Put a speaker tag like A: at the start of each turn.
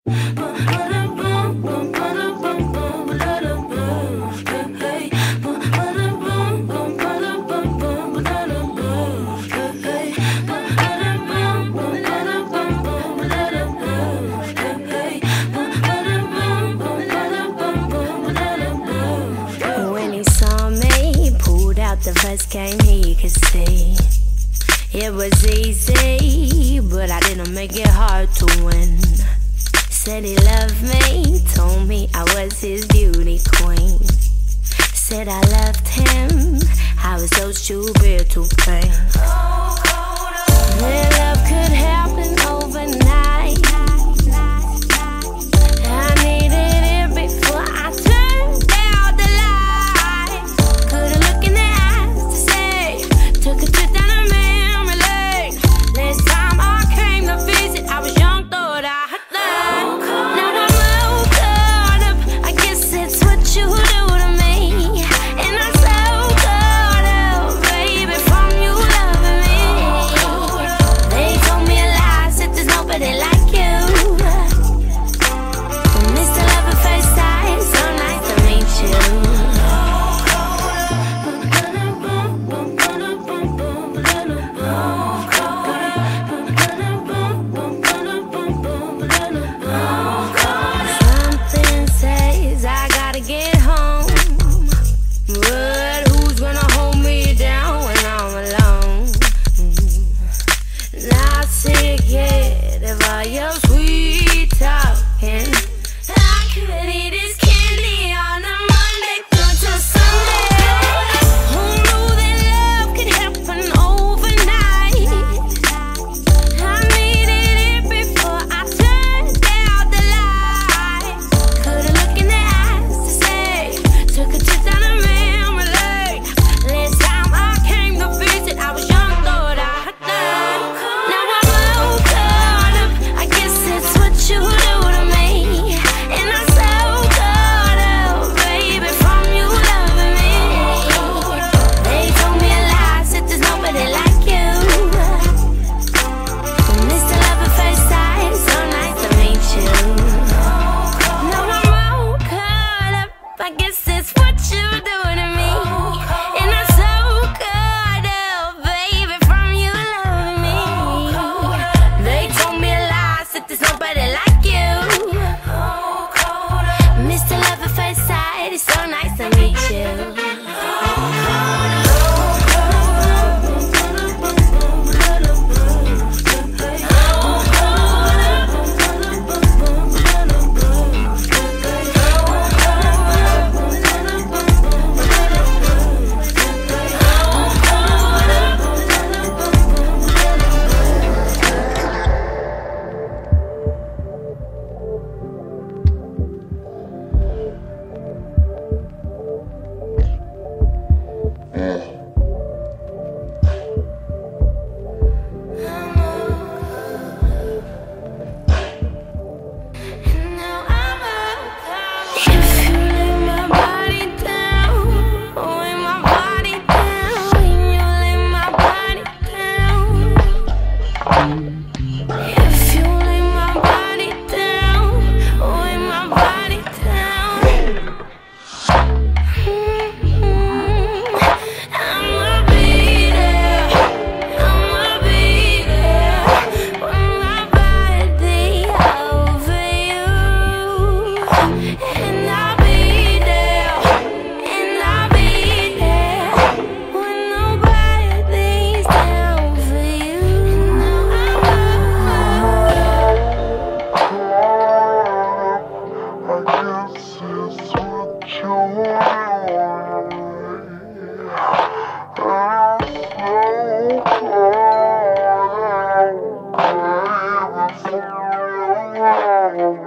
A: When he saw me, pulled out the first game he could see. It was easy, but I didn't make it hard to win. Said he loved me, told me I was his beauty queen. Said I loved him, I was so stupid to think that love could happen overnight. I needed it before I turned out the lights. Couldn't look in the eyes to say, took a trip down a memory lane. Last time I came to visit, I was young, thought I had learned. Now I'm all caught up, I guess it's what you do to me. And I'm so caught up, baby, from you loving me. They told me a lie, said there's nobody like you. Mr. Love at first sight, so nice to meet you. Something says I gotta get home, but who's gonna hold me down when I'm alone? Not sick yet of all your sweet talking. I could eat this candy on a Monday through to Sunday. Who knew that love could happen overnight? I needed it before I turned out the lights. Couldn't look in the eyes to say, took a trip down a memory lane. Last time I came to visit, I was young, thought I had learned. Now I'm all caught up, I guess it's what you do to me. And I'm so caught up, baby, from you loving me. They told me a lie, said there's nobody like you. Mr. Love at first sight, so nice to meet you. Now I'm all caught up, I guess it's what you do to me. And I'm so caught up, baby, from you loving me. They told me a lie, said there's nobody like you. Mr. Love at first sight, it's so nice to meet you.
B: Oh,